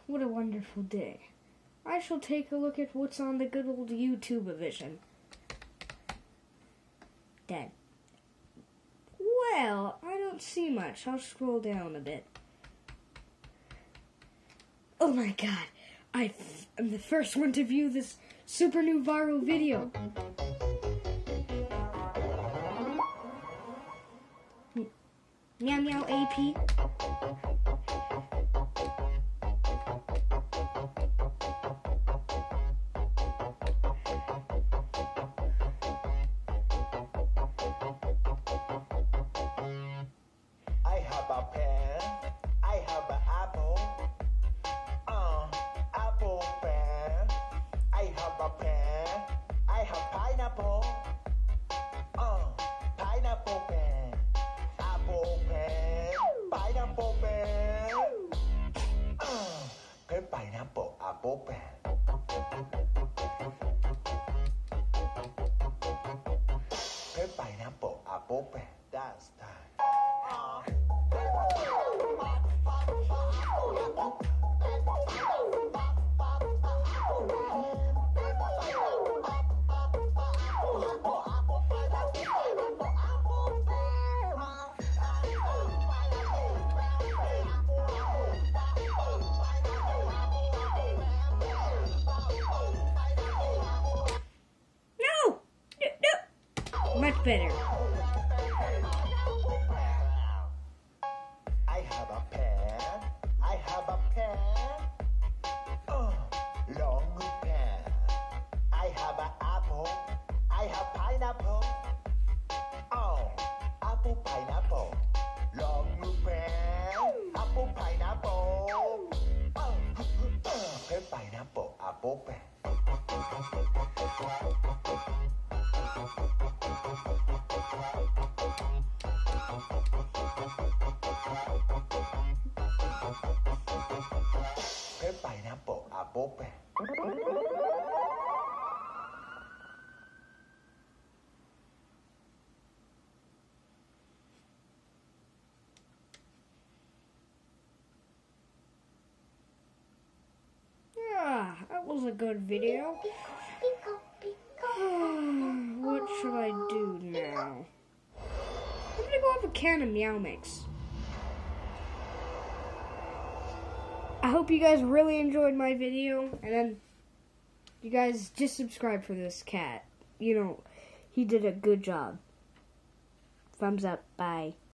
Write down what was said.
what a wonderful day. I shall take a look at what's on the good old YouTube-vision. Dead. Well, I don't see much. I'll scroll down a bit. Oh my god, I'm the first one to view this super new viral video. Meow meow AP. I have a pen, I have an apple, apple pen. I have a pen, I have pineapple, pineapple pen, apple pen, pineapple pen, pen pineapple apple pen. Pen pineapple apple pen. That's time. No! Much better. I have a pen, I have a pen, long pen. I have an apple, I have pineapple, apple pineapple, long pen, apple pineapple, pen pineapple apple pen. Pen pineapple apple pen. Ah, that was a good video. What should I do now? I'm gonna go have a can of Meow Mix. I hope you guys really enjoyed my video, and then you guys just subscribe for this cat. You know, he did a good job. Thumbs up, bye.